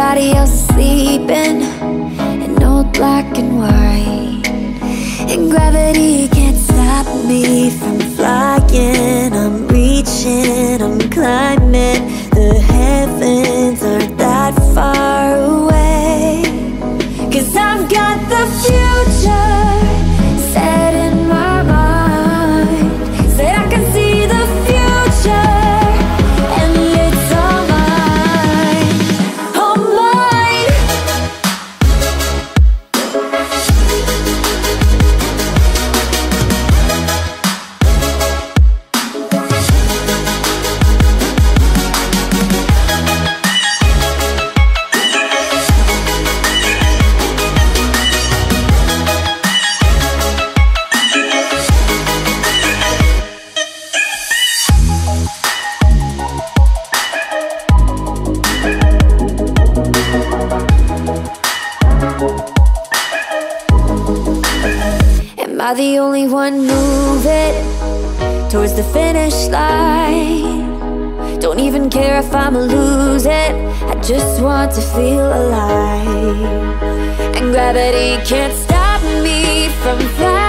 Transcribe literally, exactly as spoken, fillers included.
everybody else is sleeping in old black and white, and gravity can't stop me from flying. I'm reaching, I'm climbing. The heavens aren't that far away, 'cause I've got the future set in my mind. Said I can see the future, and it's all mine, all mine. Am I the only one moving towards the finish line? Don't even care if I'ma lose it, I just want to feel alive. And gravity can't stop me from flying.